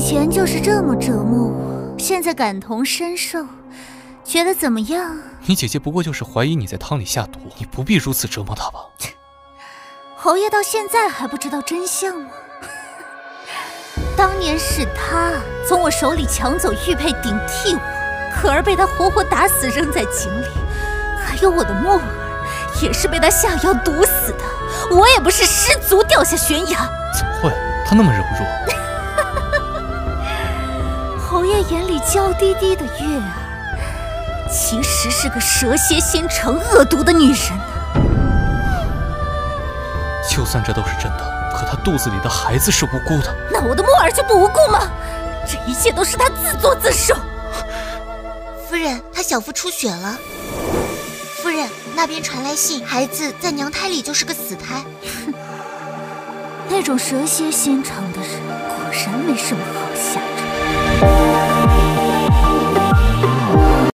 前就是这么折磨我，现在感同身受，觉得怎么样？ 你姐姐不过就是怀疑你在汤里下毒，你不必如此折磨她吧？ 侯爷到现在还不知道真相吗？当年是他从我手里抢走玉佩顶替我，可儿被他活活打死扔在井里，还有我的墨儿也是被他下药毒死的，我也不是失足掉下悬崖。 怎么会？她那么柔弱。 侯爷眼里娇滴滴的月儿，其实是个蛇蝎心肠、恶毒的女人呢。 就算这都是真的，可她肚子里的孩子是无辜的。 那我的墨儿就不无辜吗？这一切都是他自作自受。 夫人，他小腹出血了。夫人，那边传来信，孩子在娘胎里就是个死胎。 那种蛇蝎心肠的人，果然没什么好。